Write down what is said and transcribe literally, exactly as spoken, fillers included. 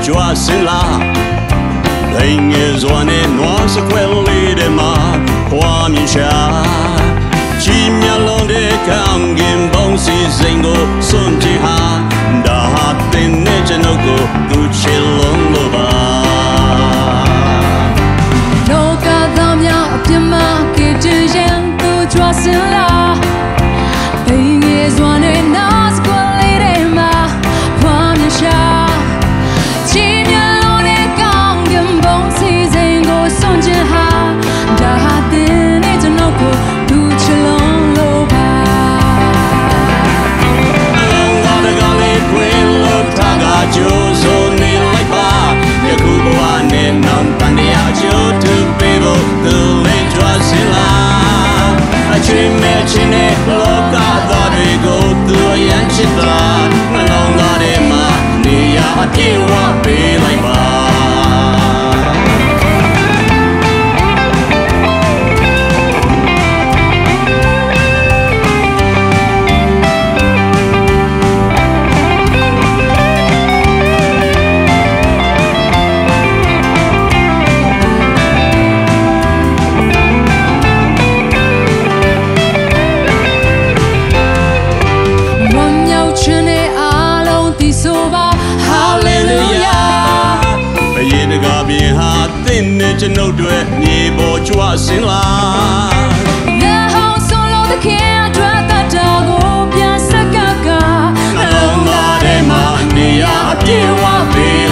ကြွစင်လာဒိငယ်စွာနဲ့နွားစခွဲလေးတွေမှာခွာမြင်ရှာချီမြလုံးတဲ့ကောင်းကင်ဘုံစီစိန်ကိုစွန့်ကြည့်ဟာဒါဟာတင်နဲ့ကျွန်ုပ်ကိုသူချစ်လုံးလို့ပါလောကသားများအပြစ်မှာကဲ့တင်ရင်သူကြွစင်လာဒိငယ်စွာနဲ့နွားစခွဲလေးတွေမှာခွာမြင်ရှာကျွန်ုပ်တွေမြေပေါ်ကြွစင်လာငါဟောင်းဆုံးလို့တခင်အတွက်တတ်တာကိုပြန်စက်ကကအလုံးသားထဲမှာနေရအပြေဝပေး